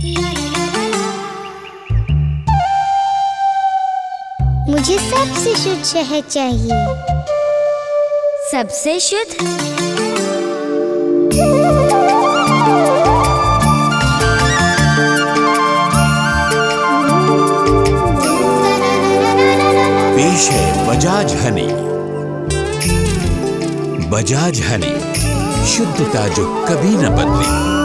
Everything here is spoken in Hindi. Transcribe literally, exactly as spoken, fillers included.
मुझे सबसे शुद्ध शहद चाहिए। सबसे शुद्ध? पेश है बजाज हनी। बजाज हनी, शुद्धता जो कभी न बदली।